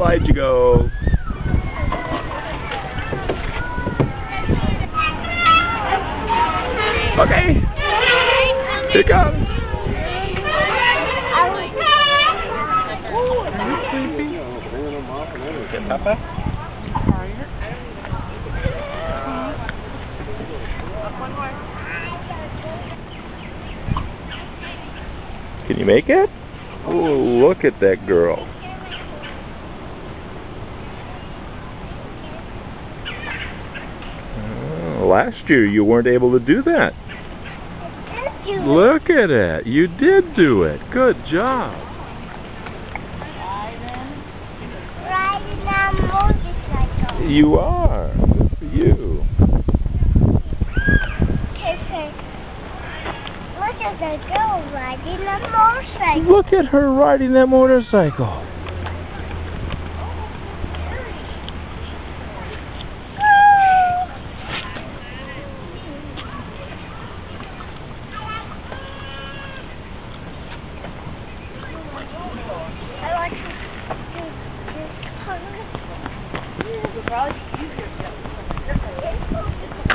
slide you go. Okay. Here it comes. Get Papa? Can you make it? Oh, look at that girl. Last year you weren't able to do that. Look at it. You did do it. Good job. Riding a motorcycle. You are. Good for you. Look at the girl riding a motorcycle. Look at her riding that motorcycle. I like